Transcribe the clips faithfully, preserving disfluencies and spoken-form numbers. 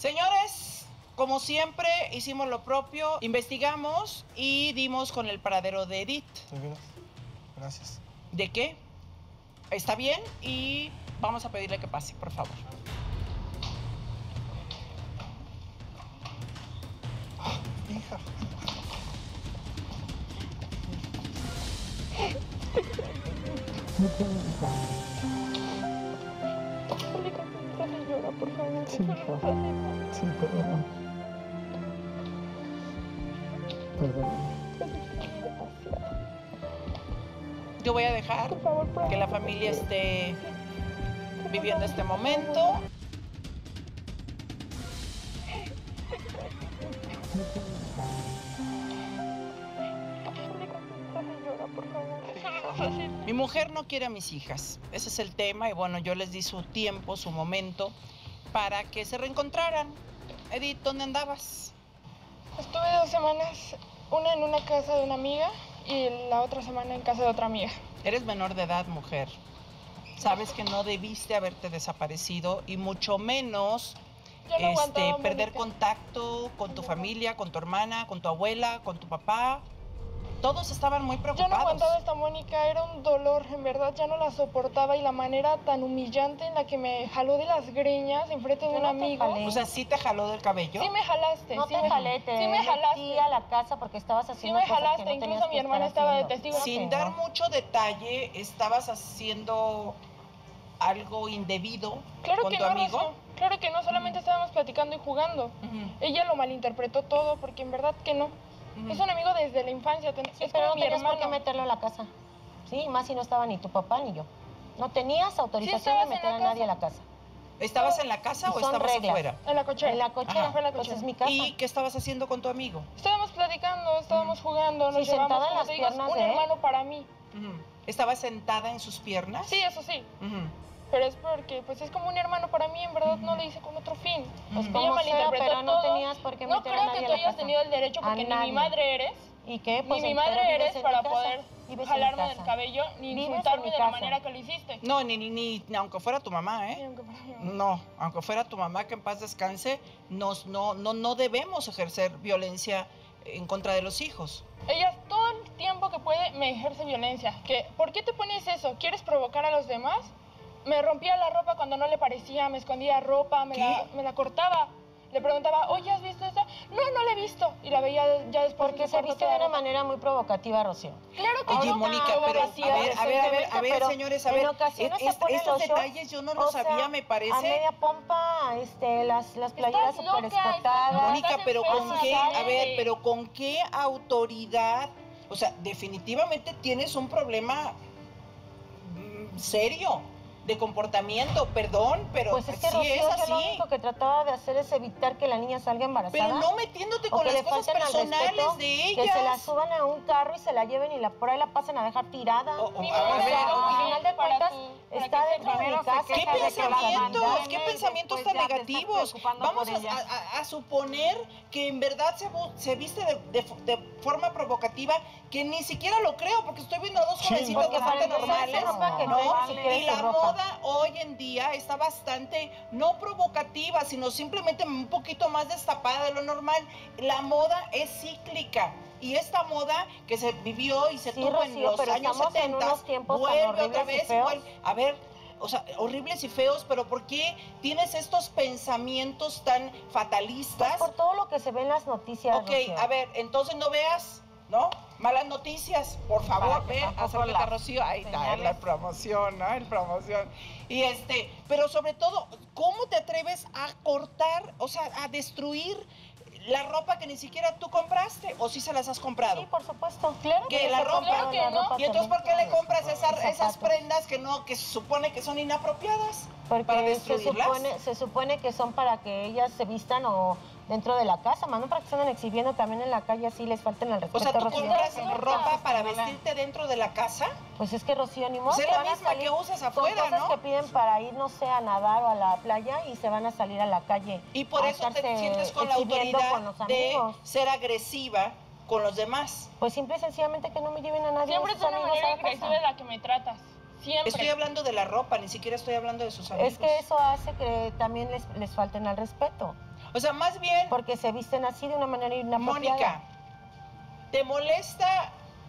Señores, como siempre, hicimos lo propio, investigamos y dimos con el paradero de Edith. Divino. Gracias. ¿De qué? Está bien y vamos a pedirle que pase, por favor. Oh, hija. Llora, por favor. Sí, hija. Sí, perdón. Perdón. Yo voy a dejar que la familia esté viviendo este momento. Mi mujer no quiere a mis hijas, ese es el tema, y bueno, yo les di su tiempo, su momento, para que se reencontraran. Edith, ¿dónde andabas? Estuve dos semanas, una en una casa de una amiga y la otra semana en casa de otra amiga. Eres menor de edad, mujer. Sabes que no debiste haberte desaparecido y mucho menos Yo no este, aguantaba, perder Mónica. contacto con tu familia, con tu hermana, con tu abuela, con tu papá. Todos estaban muy Yo preocupados. no aguantaba esta Mónica, era un dolor, en verdad ya no la soportaba y la manera tan humillante en la que me jaló de las greñas enfrente de Yo un no te amigo. jalé. O sea, ¿sí te jaló del cabello? Sí me jalaste, No sí te me jalé, te sí me metí jalaste. a la casa porque estabas Sí haciendo me cosas que jalaste, no tenías incluso que mi hermana estar estaba de haciendo. testigo. Sin que dar no. mucho detalle, estabas haciendo algo indebido Claro con que tu no, amigo. Rocío. Claro que no, solamente estábamos platicando y jugando. Ujú. Ella lo malinterpretó todo porque en verdad que no. Ujú. Es un amigo desde la infancia, ten- Sí, es pero como no mi tenías por hermano. qué meterlo a la casa. Sí, más si no estaba ni tu papá ni yo. No tenías autorización estabas de en meter la a nadie a casa. la casa. ¿Estabas en la casa Y o son estabas reglas. afuera? En la cochera. En la cochera, Ajá. Fue en la pues cochera. es mi casa. ¿Y qué estabas haciendo con tu amigo? Estábamos platicando, estábamos jugando, nos Sí, llevamos, sentada en como las te digo, es piernas un de él. hermano para mí. Ujú. ¿Estabas sentada en sus piernas? Sí, eso sí. Ujú. Pero es porque, pues es como un hermano para mí, en verdad no lo hice con otro fin. Pues Ella como sea, malinterpretó pero no todo. tenías por qué No meter a creo nadie que a tú la hayas casa. tenido el derecho, A porque ni mi nadie. madre eres, ¿Y qué? ni Pues mi el- madre pero vives eres en para mi casa. poder Vives en mi jalarme del casa. cabello ni Vives en insultarme mi de la casa. manera que lo hiciste. No, ni, ni, ni, ni aunque fuera tu mamá, Ni ¿eh? aunque fuera yo. No, aunque fuera tu mamá, que en paz descanse, nos, no, no, no debemos ejercer violencia en contra de los hijos. Ella todo el tiempo que puede me ejerce violencia. Que, ¿por qué te pones eso? ¿Quieres provocar a los demás? Me rompía la ropa cuando no le parecía, me escondía ropa, me, ¿Qué? la, me la cortaba. Le preguntaba, oye, ¿has visto eso? No, no la he visto. Y la veía de- ya después. Porque de se cortó viste toda de la una ropa. manera muy provocativa, Rocío. Claro que Oye, no, Mónica, como pero a vacía, ver, a ver, a ver, a ver, Recientemente, pero señores, a en ver, ocasiones es- se ponen estos los shorts, detalles yo no o los sea, sabía, me parece. A media pompa, este, las, las playeras loca, súper estás escotadas. loca. Mónica, estás pero enferma, con qué, a cállate. ver, pero con qué autoridad, o sea, definitivamente tienes un problema mm, serio de comportamiento, perdón, pero Pues es que sí Rocío, es yo lo así. único que trataba de hacer es evitar que la niña salga embarazada. Pero no metiéndote o con que las le cosas falten al personales respeto, de que se la ellas. suban a un carro y se la lleven y la por ahí la pasen a dejar tirada. O- o- Mi a mamá ver, me o- dijo, al final de para cuentas tu- para está que dentro de mi primero se casa. ¿Qué queja de que la pensamientos? abandonen ¿Qué y pensamientos después tan ya te estás negativos? preocupando Vamos por a, ella. a- a suponer que en verdad se, bu- se viste de, de fo- de forma provocativa, que ni siquiera lo creo, porque estoy viendo a dos Sí, jovencitas porque para bastante empezar normales, se ropa que ¿no? trae ni siquiera Y es la su ropa. moda hoy en día está bastante, no provocativa, sino simplemente un poquito más destapada de lo normal. La moda es cíclica. Y esta moda que se vivió y se Sí, tuvo en Rocío, los pero años estamos en setenta, unos tiempos tan vuelve horribles otra y vez feos. igual. A ver, o sea, horribles y feos, pero ¿por qué tienes estos pensamientos tan fatalistas? Por todo lo que se ve en las noticias, Ok, Rocío. a ver, entonces no veas, ¿no? Malas noticias, por favor, Para que ve, tampoco acércate las a Rocío. Ahí está, señales. la promoción, ¿no? El promoción. Y este, pero sobre todo, ¿cómo te atreves a cortar, o sea, a destruir la ropa que ni siquiera tú compraste? ¿O sí se las has comprado? Sí, por supuesto. Claro Que que la no, ropa, claro que no. y entonces ¿por qué le compras esas, Los esas zapatos. prendas que no, que se supone que son inapropiadas? Porque para se destruirlas. supone, se supone que son para que ellas se vistan o dentro de la casa, más no para que se anden exhibiendo también en la calle, así les falten al O respeto. sea, ¿tú Rocío. compras no, ropa no, para no, no. vestirte dentro de la casa? Pues es que Rocío, ni modo Pues es que la van a misma salir que usas con afuera, cosas ¿no? que piden para ir, no sé, a nadar o a la playa y se van a salir a la calle. Y por a eso te estarse sientes con la exhibiendo autoridad con los de amigos. ser agresiva con los demás. Pues simple y sencillamente que no me lleven a nadie. Siempre de es sus una amigos manera a la casa. agresiva de la que me tratas. Siempre. Estoy hablando de la ropa, ni siquiera estoy hablando de sus amigos. Es que eso hace que también les, les falten al respeto. O sea, más bien, Porque se visten así de una manera inapropiada. Mónica, ¿te molesta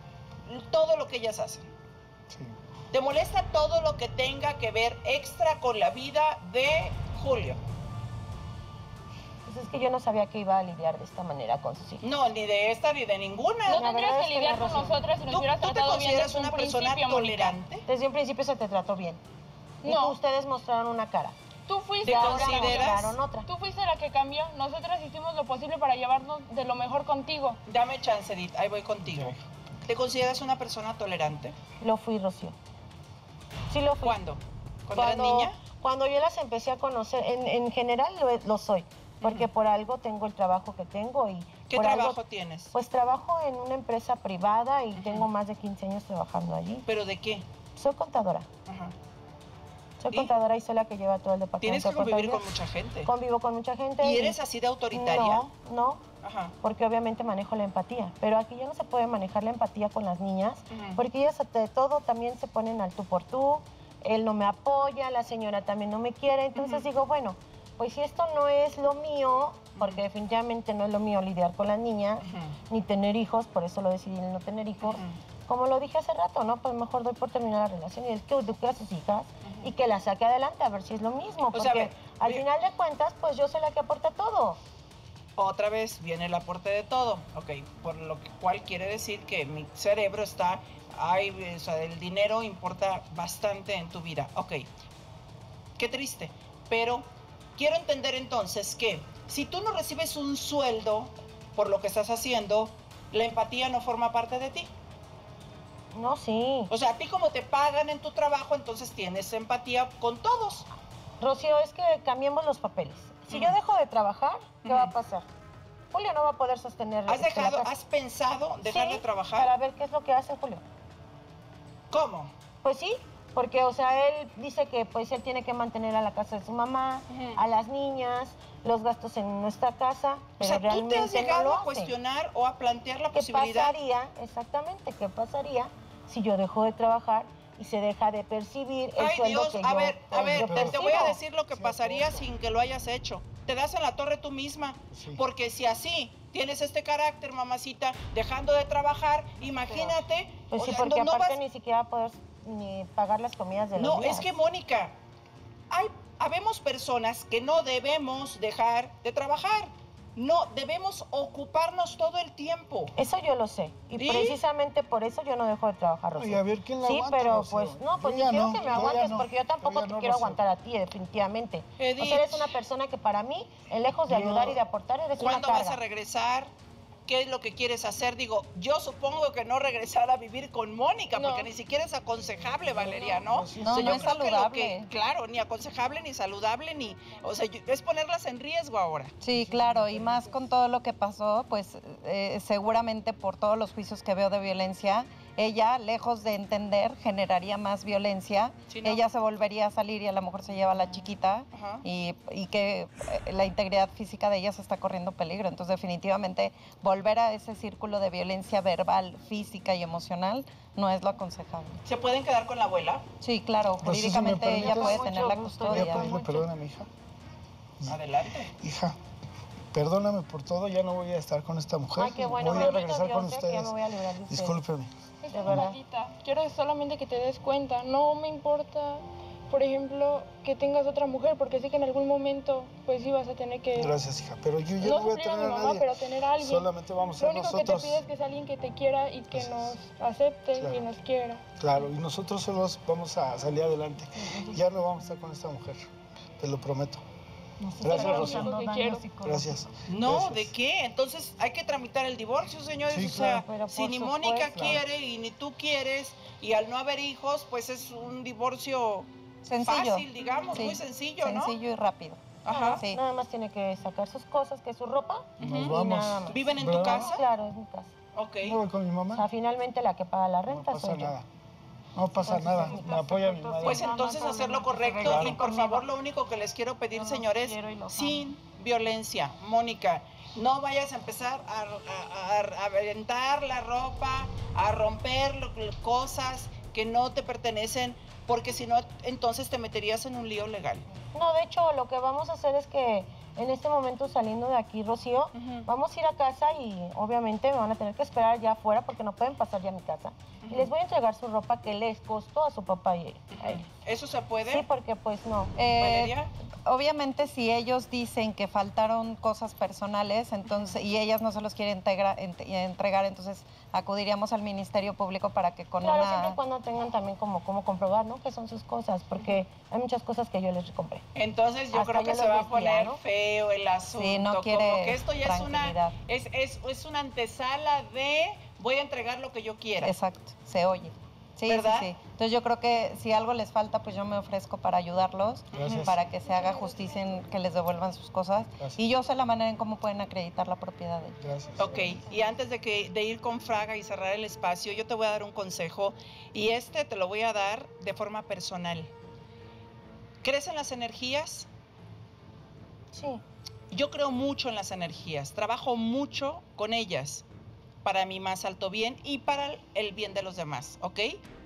todo lo que ellas hacen? Sí. ¿Te molesta todo lo que tenga que ver extra con la vida de Julio? Pues es que yo no sabía que iba a lidiar de esta manera con sus hijos. No, ni de esta ni de ninguna. No La tendrías verdad que es que lidiar no, con Rocío. nosotras si nos ¿Tú, hubieras tú te tratado bien consideras desde un una persona principio, Mónica. tolerante? Desde un principio se te trató bien. Y No. ustedes mostraron una cara. Tú fuiste, ¿Te la consideras? mostraron otra. tú fuiste la que cambió. Nosotras hicimos lo posible para llevarnos de lo mejor contigo. Dame chance, Edith, ahí voy contigo. ¿Te consideras una persona tolerante? Lo fui, Rocío. Sí lo fui. ¿Cuándo? ¿Cuando, eras niña? Cuando yo las empecé a conocer, en, en general lo, lo soy, porque Ujú. por algo tengo el trabajo que tengo y ¿Qué por trabajo algo, tienes? pues trabajo en una empresa privada y Ujú. tengo más de quince años trabajando allí. ¿Pero de qué? Soy contadora, Ajá. soy ¿Y? contadora y soy la que lleva todo el departamento Tienes que de convivir con contabilidad. mucha gente. Convivo con mucha gente. ¿Y eres así de autoritaria? No, no, Ajá. porque obviamente manejo la empatía, pero aquí ya no se puede manejar la empatía con las niñas, Ujú. porque ellas de todo también se ponen al tú por tú, él no me apoya, la señora también no me quiere, entonces Ujú. digo, bueno, pues si esto no es lo mío, porque definitivamente no es lo mío lidiar con las niñas, Ujú. ni tener hijos, por eso lo decidí no tener hijos, Ujú. como lo dije hace rato, ¿no? Pues mejor doy por terminar la relación y es que eduque a sus hijas Ujú. y que la saque adelante a ver si es lo mismo, porque sea, ve- al ve- final de cuentas, pues yo soy la que aporta todo. Otra vez viene el aporte de todo, ok, por lo que- cual quiere decir que mi cerebro está, ay, o sea, el dinero importa bastante en tu vida, ok, qué triste, pero quiero entender entonces que si tú no recibes un sueldo por lo que estás haciendo, la empatía no forma parte de ti. No, sí. O sea, a ti como te pagan en tu trabajo, entonces tienes empatía con todos. Rocío, es que cambiemos los papeles. Si yo Ujú. dejo de trabajar, ¿qué va a Ujú. pasar? Julio no va a poder sostener. ¿Has este, la dejado, casa. has pensado dejar Sí, de trabajar? Para ver qué es lo que hace Julio. ¿Cómo? Pues sí, porque, o sea, él dice que pues él tiene que mantener a la casa de su mamá, Ujú. a las niñas, los gastos en nuestra casa, O pero sea, ¿tú realmente te has no llegado lo a hace. cuestionar o a plantear la ¿Qué posibilidad? pasaría, exactamente, qué pasaría si yo dejo de trabajar y se deja de percibir el Ay sueldo Dios, que a yo, ver, a que ver, yo te, te voy a percibo? decir lo que Sí, pasaría apoyo. sin que lo hayas hecho. Te das en la torre tú misma. Sí. Porque si así tienes este carácter, mamacita, dejando de trabajar, imagínate. Pues o sí, sea, porque no, no aparte vas- ni siquiera poder ni pagar las comidas de los No, días. es que Mónica, hay, habemos personas que no debemos dejar de trabajar. No, debemos ocuparnos todo el tiempo. Eso yo lo sé. Y ¿Y? precisamente por eso yo no dejo de trabajar, Rocío. Oye, a ver, ¿quién la Sí, aguanta, pero Rocío? pues no, pues Yo ni ya quiero no, que me yo ya aguantes no, porque yo tampoco yo ya te no, quiero Rocío. aguantar a ti, definitivamente. Edith. O sea, eres una persona que para mí, en lejos de Yo- ayudar y de aportar, eres una ¿Cuándo carga. vas a regresar? ¿Qué es lo que quieres hacer? Digo, yo supongo que no regresar a vivir con Mónica, No. porque ni siquiera es aconsejable, Valeria, ¿no? No, sí, No, O sea, no yo es creo que lo saludable. que- claro, ni aconsejable, ni saludable, ni... O sea, yo- es ponerlas en riesgo ahora. Sí, claro, y más con todo lo que pasó, pues eh, seguramente por todos los juicios que veo de violencia, ella, lejos de entender, generaría más violencia. Sí, ¿no? Ella se volvería a salir y a lo mejor se lleva a la chiquita Ajá. y, y que eh, la integridad física de ella se está corriendo peligro. Entonces, definitivamente, volver a ese círculo de violencia verbal, física y emocional no es lo aconsejable. ¿Se pueden quedar con la abuela? Sí, claro, Pues, si me jurídicamente ella permites, puede mucho tener la gusto, Voy a custodia. pedirle perdón a mi hija. Adelante. Hija, perdóname por todo, ya no voy a estar con esta mujer. Ay, qué bueno, voy a bendito regresar Dios, con eh, que ustedes. ya me voy a librar de ustedes. Discúlpeme. Es De una verdad. maldita. Quiero solamente que te des cuenta. No me importa, por ejemplo, que tengas otra mujer, porque sé que en algún momento, pues ibas a tener que... Gracias, hija, pero yo ya no no voy a suplir a tener mi a mamá, nadie. pero tener a alguien. Solamente vamos a Lo ser único nosotros. que te pido es que sea alguien que te quiera y que Gracias. nos acepte Claro. y nos quiera. Claro, y nosotros solos vamos a salir adelante. Ya no vamos a estar con esta mujer, te lo prometo. Gracias, Pero Rocío. lo único que quiero. Gracias. No, Gracias. ¿de qué? Entonces hay que tramitar el divorcio, señores. Sí, o sea, claro. Pero si por ni supuesto. Mónica quiere y ni tú quieres, y al no haber hijos, pues es un divorcio Sencillo. fácil, digamos, Sí, muy sencillo, ¿no? Sencillo y rápido. Ajá. Sí. Nada más tiene que sacar sus cosas, que es su ropa. Nos Ujú. Y vamos. nada más. ¿Viven en tu ¿Verdad? casa? Claro, es mi casa. Ok. ¿No voy con mi O sea, mamá? finalmente la que paga la No renta pasa soy yo. nada. No pasa Entonces, nada. es mi Me casa, apoya mi entonces, madre. Pues no, no hay entonces hacer lo problema, correcto que se y vengan por conmigo. favor lo único que les quiero pedir, Yo los señores, quiero y los sin violencia. Mónica, no vayas a empezar a, a- a- a aventar la ropa, a romper lo- cosas que no te pertenecen, porque si no, entonces te meterías en un lío legal. No, de hecho, lo que vamos a hacer es que en este momento saliendo de aquí, Rocío, Ujú. vamos a ir a casa y obviamente me van a tener que esperar ya afuera porque no pueden pasar ya a mi casa. Y les voy a entregar su ropa que les costó a su papá y a ellos. ¿Eso se puede? Sí, porque pues no. Eh, ¿Valeria? obviamente si ellos dicen que faltaron cosas personales, entonces y ellas no se los quieren integra- ent- entregar, entonces acudiríamos al Ministerio Público para que con Claro, una... siempre y cuando tengan también como, como comprobar, ¿no? Que son sus cosas, porque hay muchas cosas que yo les compré. Entonces yo Hasta creo que yo se los va a vestía, poner ¿no? feo el asunto. Sí, no quiere como que esto ya es una, tranquilidad. es, es, es una antesala de voy a entregar lo que yo quiera. Exacto, se oye. Sí, ¿Verdad? sí, sí. Entonces yo creo que si algo les falta, pues yo me ofrezco para ayudarlos, Gracias. para que se haga justicia en que les devuelvan sus cosas. Gracias. Y yo sé la manera en cómo pueden acreditar la propiedad de ellos. Gracias. Ok, y antes de, que, de ir con Fraga y cerrar el espacio, yo te voy a dar un consejo y este te lo voy a dar de forma personal. ¿Crees en las energías? Sí. Yo creo mucho en las energías, trabajo mucho con ellas para mi más alto bien y para el bien de los demás, ¿ok?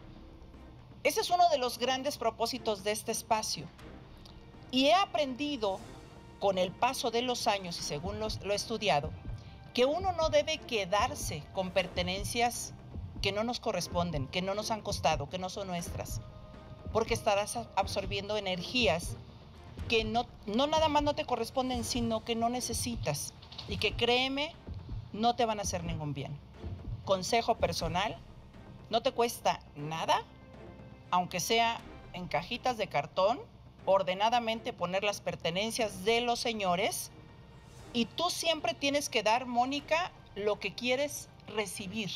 Ese es uno de los grandes propósitos de este espacio. Y he aprendido con el paso de los años y según los, lo he estudiado, que uno no debe quedarse con pertenencias que no nos corresponden, que no nos han costado, que no son nuestras, porque estarás absorbiendo energías que no, no nada más no te corresponden, sino que no necesitas y que créeme, no te van a hacer ningún bien. Consejo personal, no te cuesta nada, aunque sea en cajitas de cartón, ordenadamente poner las pertenencias de los señores y tú siempre tienes que dar, Mónica, lo que quieres recibir.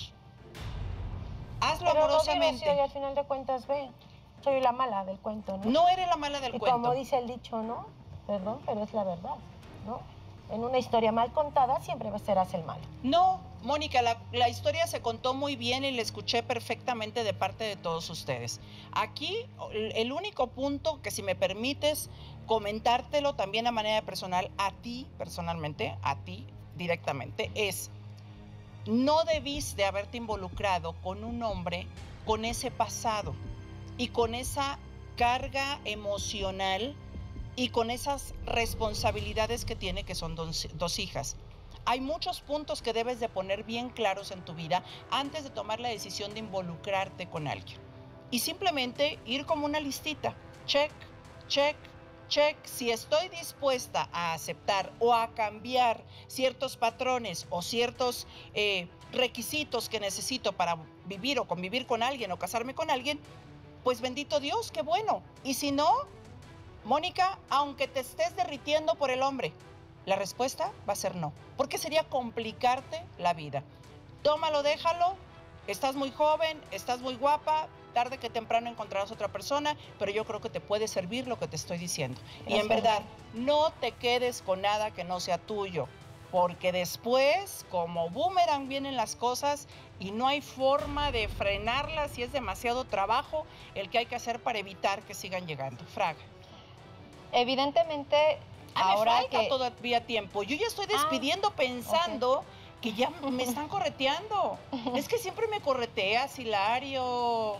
Hazlo Pero amorosamente. Rocío, y al final de cuentas, ve, soy la mala del cuento, ¿no? No eres la mala del y cuento. como dice el dicho, ¿no? Perdón, pero es la verdad, ¿no? En una historia mal contada siempre serás el malo. No, Mónica, la, la historia se contó muy bien y la escuché perfectamente de parte de todos ustedes. Aquí, el único punto que si me permites comentártelo también a manera personal, a ti personalmente, a ti directamente, es, no debiste haberte involucrado con un hombre con ese pasado y con esa carga emocional y con esas responsabilidades que tiene, que son dos, dos hijas. Hay muchos puntos que debes de poner bien claros en tu vida antes de tomar la decisión de involucrarte con alguien. Y simplemente ir como una listita, check, check, check. Si estoy dispuesta a aceptar o a cambiar ciertos patrones o ciertos eh, requisitos que necesito para vivir o convivir con alguien o casarme con alguien, pues bendito Dios, qué bueno. Y si no, Mónica, aunque te estés derritiendo por el hombre, la respuesta va a ser no, porque sería complicarte la vida. Tómalo, déjalo, estás muy joven, estás muy guapa, tarde que temprano encontrarás otra persona, pero yo creo que te puede servir lo que te estoy diciendo. Y en verdad, no te quedes con nada que no sea tuyo, porque después, como boomerang, vienen las cosas y no hay forma de frenarlas y es demasiado trabajo el que hay que hacer para evitar que sigan llegando. Fraga. Evidentemente, Ah, ahora me falta que... todavía tiempo. Yo ya estoy despidiendo pensando que ya me están correteando. Es que siempre me correteas, Hilario.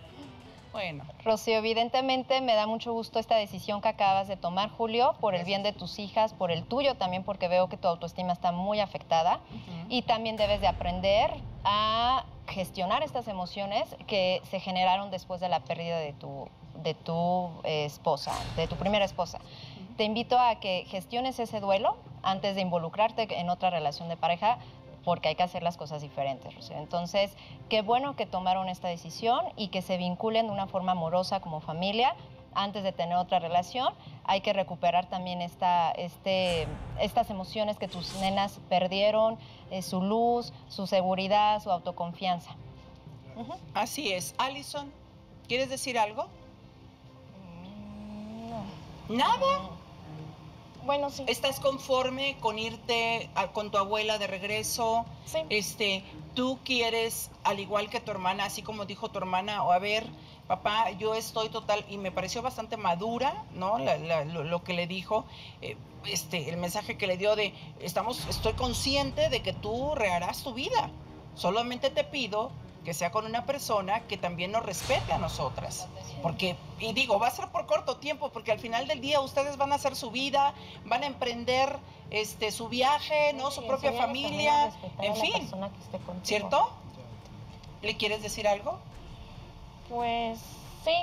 Bueno. Rocío, evidentemente me da mucho gusto esta decisión que acabas de tomar, Julio, por el bien de tus hijas, por el tuyo también, porque veo que tu autoestima está muy afectada. Uh-huh. Y también debes de aprender a gestionar estas emociones que se generaron después de la pérdida de tu, de tu eh, esposa, de tu primera esposa. Uh-huh. Te invito a que gestiones ese duelo antes de involucrarte en otra relación de pareja, porque hay que hacer las cosas diferentes, Rocío. Entonces, qué bueno que tomaron esta decisión y que se vinculen de una forma amorosa como familia antes de tener otra relación. Hay que recuperar también esta, este, estas emociones que tus nenas perdieron, eh, su luz, su seguridad, su autoconfianza. Uh-huh. Así es. Alison, ¿quieres decir algo? No. ¿Nada? Bueno, sí. ¿Estás conforme con irte a, con tu abuela de regreso? Sí. Este, tú quieres, al igual que tu hermana, así como dijo tu hermana, o a ver, papá, yo estoy total, y me pareció bastante madura, ¿no? La, la, lo, lo que le dijo, eh, este, el mensaje que le dio de, estamos, estoy consciente de que tú reharás tu vida. Solamente te pido que sea con una persona que también nos respete a nosotras. Porque, y digo, va a ser por corto tiempo, porque al final del día ustedes van a hacer su vida, van a emprender este, su viaje, ¿no? Su Y propia enséñales también familia, a respetar en a la fin, persona que esté contigo. ¿cierto? ¿Le quieres decir algo? Pues sí,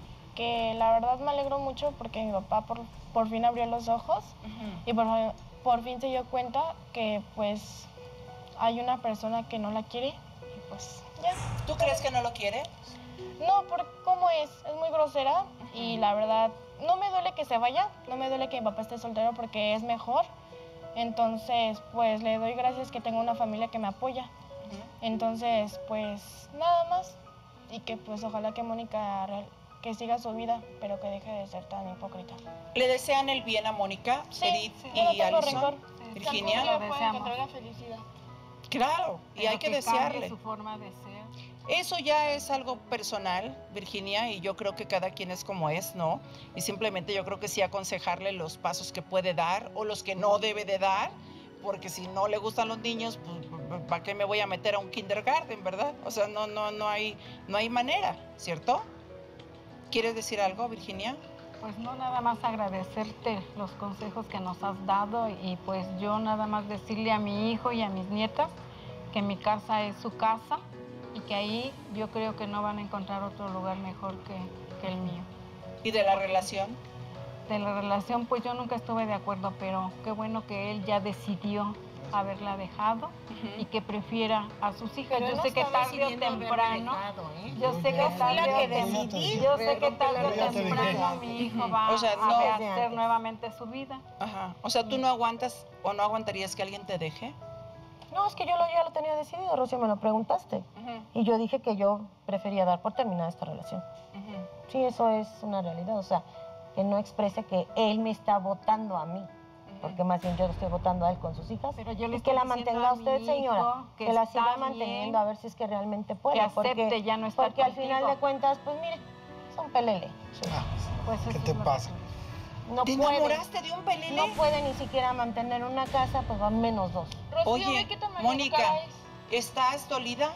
que la verdad me alegro mucho porque mi papá por, por fin abrió los ojos y por, por fin se dio cuenta que pues hay una persona que no la quiere y pues ya. ¿Tú crees que no lo quiere? No, por cómo es, es muy grosera y la verdad no me duele que se vaya, no me duele que mi papá esté soltero porque es mejor. Entonces, pues le doy gracias que tengo una familia que me apoya. Entonces, pues nada más y que pues ojalá que Mónica real- que siga su vida, pero que deje de ser tan hipócrita. ¿Le desean el bien a Mónica, Sí, Edith yo no y tengo Alison? rencor. Virginia. Que algún día Lo pueda deseamos. encontrar la felicidad. Claro, y Pero hay que cambie desearle. su forma de ser. Eso ya es algo personal, Virginia, y yo creo que cada quien es como es, ¿no? Y simplemente yo creo que sí aconsejarle los pasos que puede dar o los que no debe de dar, porque si no le gustan los niños, pues ¿para qué me voy a meter a un kindergarten, verdad? O sea, no, no, no hay, no hay manera, ¿cierto? ¿Quieres decir algo, Virginia? Pues no, nada más agradecerte los consejos que nos has dado y pues yo nada más decirle a mi hijo y a mis nietas que mi casa es su casa y que ahí yo creo que no van a encontrar otro lugar mejor que, que el mío. ¿Y de la relación? De la relación, pues yo nunca estuve de acuerdo, pero qué bueno que él ya decidió haberla dejado y que prefiera a sus hijas. Pero Yo no sé que está tarde o decidiendo haberla temprano, dejado, ¿eh? yo sé que Yo fui tarde la o que temprano, decidí. yo sé que tarde Pero ya o te dije. temprano mi hijo va O sea, a no- rehacer nuevamente su vida. Ajá. O sea, ¿tú no aguantas o no aguantarías que alguien te deje? No, es que yo lo, ya lo tenía decidido, Rocío, me lo preguntaste. Y yo dije que yo prefería dar por terminada esta relación. Sí, eso es una realidad, o sea, que no exprese que él me está votando a mí, porque más bien yo lo estoy votando a él con sus hijas. Pero yo le y que estoy la diciendo mantenga a mi usted, hijo señora, que que, la está siga bien, manteniendo a ver si es que realmente puede. que acepte porque, ya no estar porque al final contigo. de cuentas, pues mire, son pelele. Ah, Pues ¿Qué eso te es lo pasa? No ¿Te puede, enamoraste de un pelele? no puede ni siquiera mantener una casa, pues van menos dos. Rocío, Oye, ve qué tan Mónica, maleducada es. ¿estás dolida?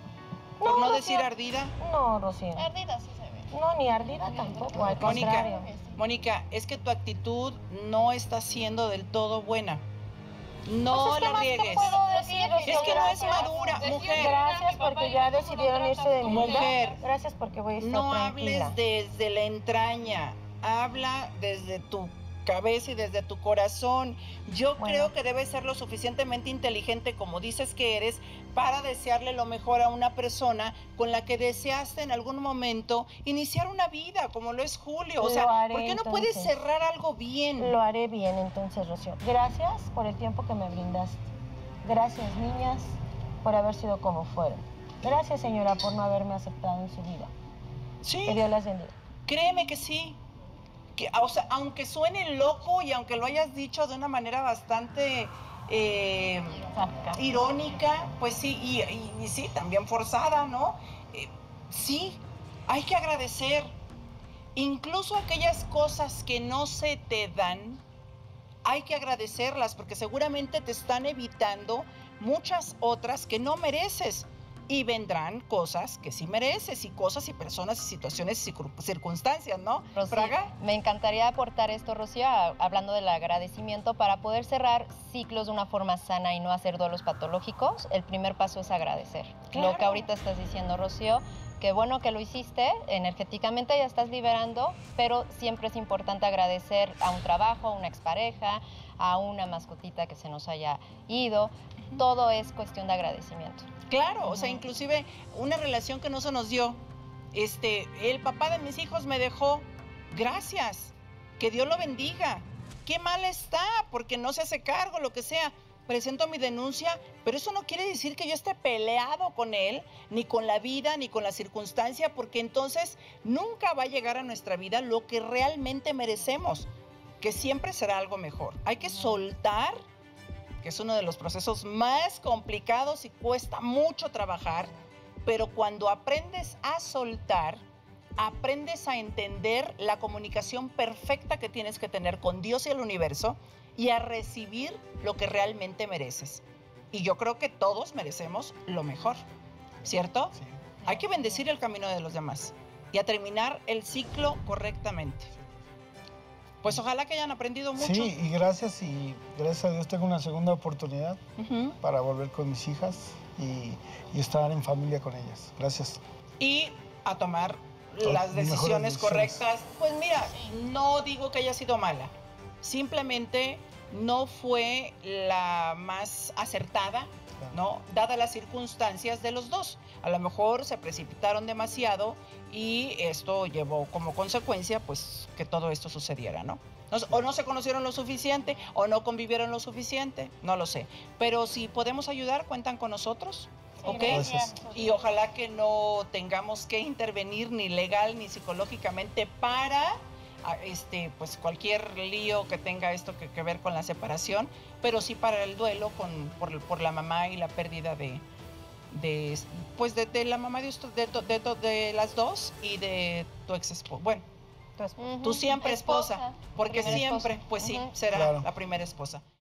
Por No, no Rocío. decir ardida. No, Rocío. Ardida sí se ve. No, ni ardida tampoco, al contrario. Mónica, Mónica, es que tu actitud no está siendo del todo buena. No Pues es que la más que riegues. puedo decir, Rocío, Es que no es gracias. madura, Decirle mujer. Gracias Mi papá porque y ya mi mamá decidieron no irse de mi vida. Mujer. Gracias porque voy a estar No tranquila. hables desde la entraña, habla desde tu cabeza y desde tu corazón. Yo Bueno. creo que debes ser lo suficientemente inteligente, como dices que eres, para desearle lo mejor a una persona con la que deseaste en algún momento iniciar una vida, como lo es Julio. O Lo sea, haré, ¿por qué no puedes entonces. cerrar algo bien? Lo haré bien entonces, Rocío. Gracias por el tiempo que me brindaste. Gracias, niñas, por haber sido como fueron. Gracias, señora, por no haberme aceptado en su vida. Sí, Que Dios las bendiga. créeme que sí. Que, o sea, aunque suene loco y aunque lo hayas dicho de una manera bastante eh, irónica, pues sí, y, y- y sí, también forzada, ¿no? Eh, sí, hay que agradecer. Incluso aquellas cosas que no se te dan, hay que agradecerlas porque seguramente te están evitando muchas otras que no mereces. Y vendrán cosas que sí mereces, y cosas y personas y situaciones y circun- circunstancias, ¿no? Rocío, Fraga. me encantaría aportar esto, Rocío, a- hablando del agradecimiento para poder cerrar ciclos de una forma sana y no hacer duelos patológicos. El primer paso es agradecer. Claro. Lo que ahorita estás diciendo, Rocío, qué bueno que lo hiciste, energéticamente ya estás liberando, pero siempre es importante agradecer a un trabajo, a una expareja, a una mascotita que se nos haya ido. Todo es cuestión de agradecimiento. Claro, o sea, inclusive una relación que no se nos dio. Este, el papá de mis hijos me dejó. Gracias. Que Dios lo bendiga. Qué mal está, porque no se hace cargo, lo que sea. Presento mi denuncia, pero eso no quiere decir que yo esté peleado con él, ni con la vida, ni con la circunstancia, porque entonces nunca va a llegar a nuestra vida lo que realmente merecemos, que siempre será algo mejor. Hay que soltar, que es uno de los procesos más complicados y cuesta mucho trabajar, pero cuando aprendes a soltar, aprendes a entender la comunicación perfecta que tienes que tener con Dios y el universo y a recibir lo que realmente mereces. Y yo creo que todos merecemos lo mejor, ¿cierto? Sí. Hay que bendecir el camino de los demás y a terminar el ciclo correctamente. Pues ojalá que hayan aprendido mucho. Sí, y gracias, y gracias a Dios tengo una segunda oportunidad Uh-huh. para volver con mis hijas y, y estar en familia con ellas. Gracias. Y a tomar To- las mejores decisiones decisiones. correctas. Pues mira, no digo que haya sido mala, simplemente no fue la más acertada, ¿no? Dadas las circunstancias de los dos. A lo mejor se precipitaron demasiado y esto llevó como consecuencia, pues, que todo esto sucediera, ¿no? No- O no se conocieron lo suficiente, o no convivieron lo suficiente, no lo sé. Pero si podemos ayudar, cuentan con nosotros, ¿ok? Gracias. Y ojalá que no tengamos que intervenir ni legal ni psicológicamente para a, este, pues cualquier lío que tenga esto que, que ver con la separación, pero sí para el duelo con, por, por la mamá y la pérdida de, de pues de, de la mamá de, usto- de, to- de, to- de las dos y de tu ex esposa. Bueno, Tu esposa. tu siempre esposa, Esposa, porque primera siempre, esposa. pues sí, Ujú. será Claro. la primera esposa.